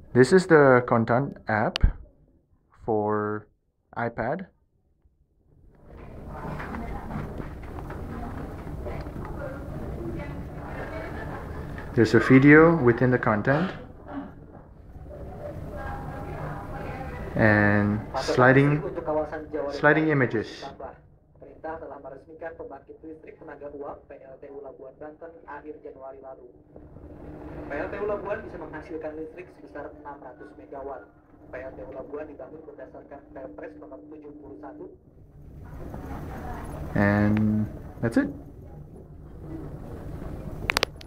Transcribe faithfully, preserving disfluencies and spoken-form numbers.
This is the Kontan app for iPad. There's a video within the content and sliding sliding images. Pemerintah telah meresmikan pembangkit listrik tenaga uap P L T U Labuan Banten akhir Januari lalu. P L T U Labuan bisa menghasilkan listrik sebesar enam ratus megawatt. P L T U Labuan dibangun berdasarkan Perpres nomor tujuh puluh satu. And that's it.